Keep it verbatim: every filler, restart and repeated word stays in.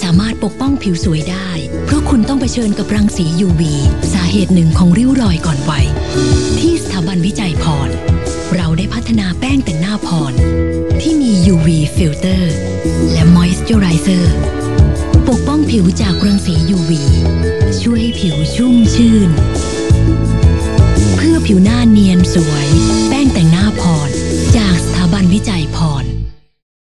ามารถปกป้องผิวสวยได้เพราะคุณต้องเผชิญกับรังสี ยู วี สาเหตุหนึ่งของริ้วรอยก่อนวัยที่สถาบันวิจัยพรเราได้พัฒนาแป้งแต่งหน้าพรที่มี ยู วี Filter และ Moisturizer ปกป้องผิวจากรังสี ยู วี